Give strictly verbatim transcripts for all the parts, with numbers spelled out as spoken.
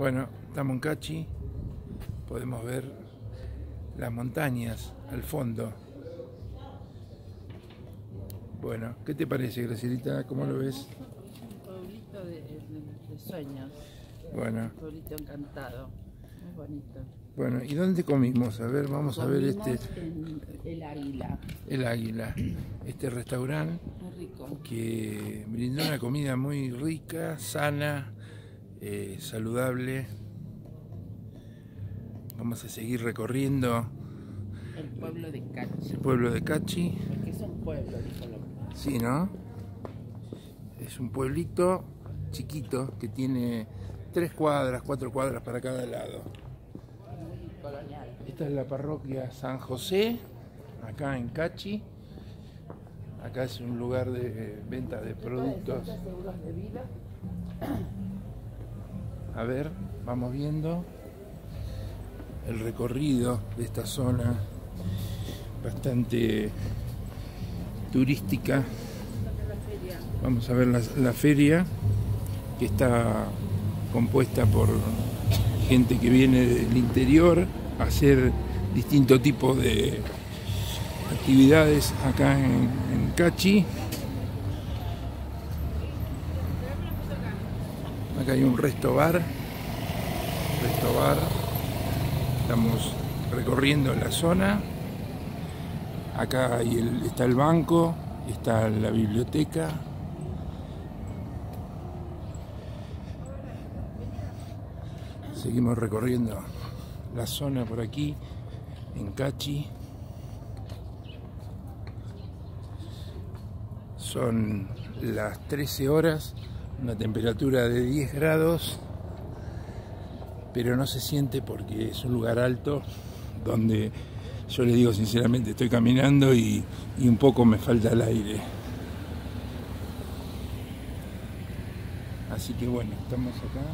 Bueno, estamos en Cachi, podemos ver las montañas al fondo. Bueno, ¿qué te parece, Gracielita? ¿Cómo lo ves? Un pueblito de, de, de sueños. Bueno. Un pueblito encantado, muy bonito. Bueno, ¿y dónde comimos? A ver, vamos a ver este... En El Águila. El Águila, este restaurante Muy rico. que brindó una comida muy rica, sana, eh, saludable. Vamos a seguir recorriendo El pueblo de Cachi. el pueblo de Cachi. Porque es un pueblo, dijo lo. Sí, ¿no? Es un pueblito chiquito que tiene tres cuadras, cuatro cuadras para cada lado. Muy colonial. Esta es la parroquia San José, acá en Cachi. Acá es un lugar de venta de productos. Seguros de vida. A ver, vamos viendo el recorrido de esta zona bastante turística. Vamos a ver la, la feria, que está compuesta por gente que viene del interior a hacer distintos tipos de actividades acá en, en Cachi. Acá hay un resto bar, resto bar. Estamos recorriendo la zona. Acá hay el, está el banco, está la biblioteca. Seguimos recorriendo la zona por aquí, en Cachi. Son las trece horas, una temperatura de diez grados, pero no se siente porque es un lugar alto donde yo les digo sinceramente, estoy caminando y, y un poco me falta el aire. Así que bueno, estamos acá,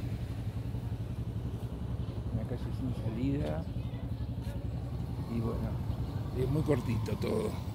una calle sin salida y bueno, es muy cortito todo.